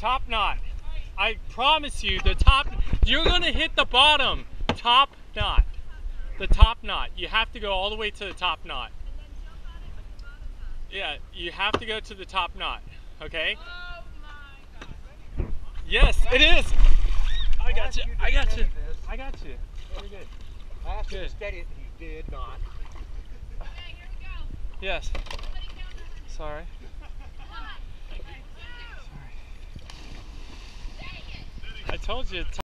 Top knot. I promise you, the top, you're gonna hit the bottom. Top knot. The top knot. You have to go all the way to the top knot. Yeah, you have to go to the top knot. Okay? Oh my God. Yes, it is. I got you. I got you. I got you. Very good. I asked you to steady it, and you did not. Okay, here we go. Yes. Somebody count the Sorry. Sorry. I told you.